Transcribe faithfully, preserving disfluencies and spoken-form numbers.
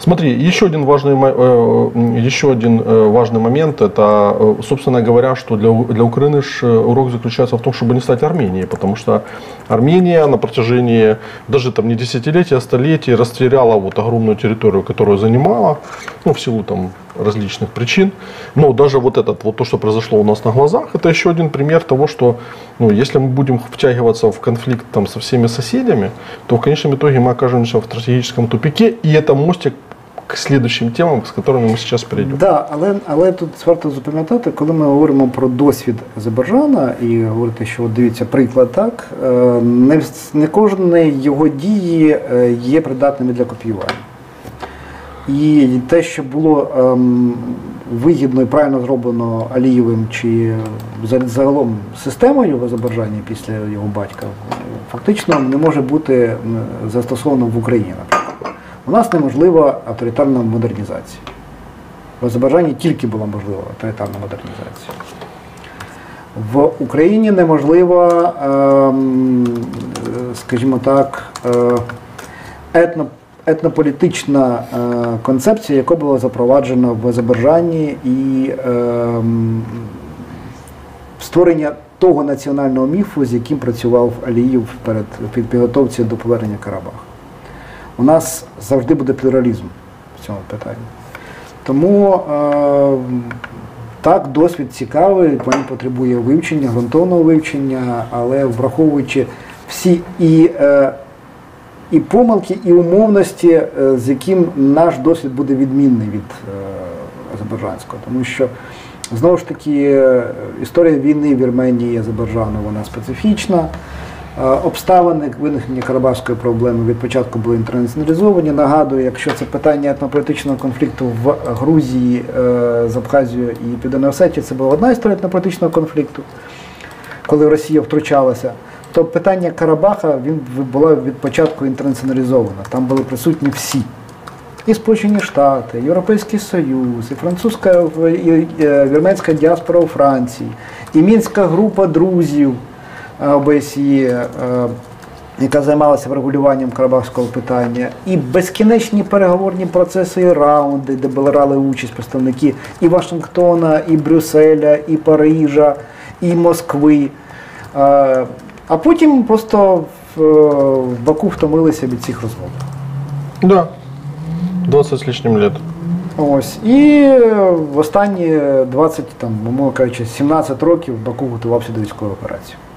Смотри, еще один важный, еще один важный момент, это, собственно говоря, что для, для Украины урок заключается в том, чтобы не стать Арменией, потому что Армения на протяжении даже там не десятилетий, а столетий растеряла вот огромную территорию, которую занимала, ну, в силу там различных причин. Но даже вот этот, вот то, что произошло у нас на глазах, это еще один пример того, что, ну, если мы будем втягиваться в конфликт там со всеми соседями, то в конечном итоге мы окажемся в стратегическом тупике, и это мостик к слідчим темам, з якими ми зараз перейдемо. Да, але, але тут варто запам'ятати, коли ми говоримо про досвід Азербайджана і говорити, що дивіться, приклад так, не, не кожні його дії є придатними для копіювання. І те, що було ем, вигідно і правильно зроблено Алієвим чи загалом системою в Азербайджані після його батька, фактично не може бути застосовано в Україні, наприклад. У нас неможлива авторитарна модернізація. В Азербайджані тільки була можлива авторитарна модернізація. В Україні неможлива, скажімо так, етно, етнополітична концепція, яка була запроваджена в Азербайджані, і створення того національного міфу, з яким працював Алієв перед підготовці до повернення Карабаху. У нас завжди буде плюралізм в цьому питанні. Тому е, так, досвід цікавий, він потребує вивчення, ґрунтовного вивчення, але враховуючи всі і, е, і помилки, і умовності, е, з яким наш досвід буде відмінний від е, азербайджанського. Тому що, знову ж таки, історія війни Вірменії і Азербайджану, вона специфічна. Обставини виникнення карабахської проблеми від початку були інтернаціоналізовані. Нагадую, якщо це питання етнополітичного конфлікту в Грузії з Абхазією і Південною Осетією, це була одна історія етнополітичного конфлікту, коли Росія втручалася, то питання Карабаха він було від початку інтернаціоналізовано. Там були присутні всі. І Сполучені Штати, Європейський Союз, і французька, і вірменська діаспора у Франції, і Мінська група друзів О Б С Є, яка займалася врегулюванням карабахського питання, і безкінечні переговорні процеси і раунди, де брали участь представники і Вашингтона, і Брюсселя, і Парижа, і Москви. А потім просто в Баку втомилися від цих розмов. Да, двадцять з лишнім лет. Ось. І в останні двадцять, там, умовно кажучи, сімнадцять років Баку готувався до військової операції.